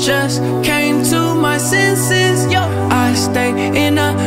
just came to my senses. Yo, I stay in a